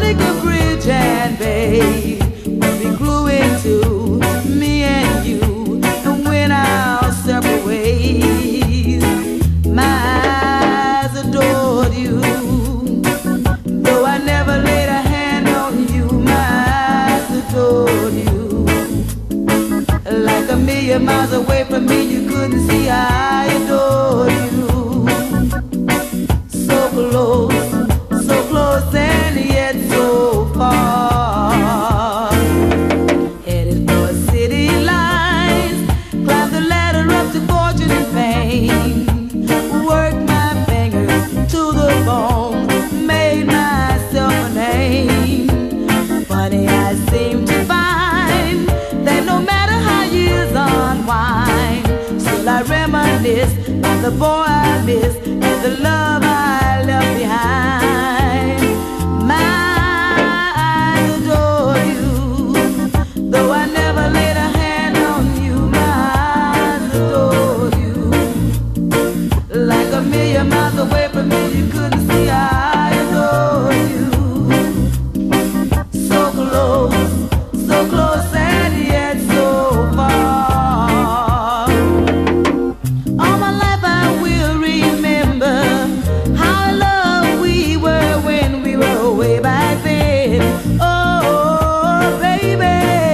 think a bridge and babe would be gluing to me and you, and when our separate ways, my eyes adored you. Though I never laid a hand on you, my eyes adored you. Like a million miles away from me, you couldn't see I adored you. So close and yet so far. Headed for city lines, climbed the ladder up to fortune and fame. Worked my fingers to the bone, made myself a name. Funny, I seem to find that no matter how years unwind, still I reminisce of the boy I miss and the love I left behind. My eyes adore you, though I never laid a hand on you. My eyes adore you. Like a million miles away from me, you couldn't see I adore you. So close and yet so far. All my life I will remember how in love we were when we were way back then. Oh, baby,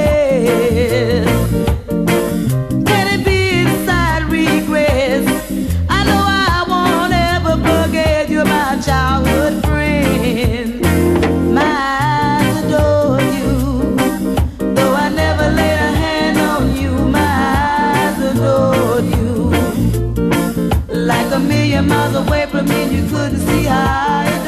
can it be inside regrets? I know I won't ever forget you're my childhood friend. My eyes adore you, though I never laid a hand on you. My eyes adore you. Like a million miles away from me, you couldn't see how I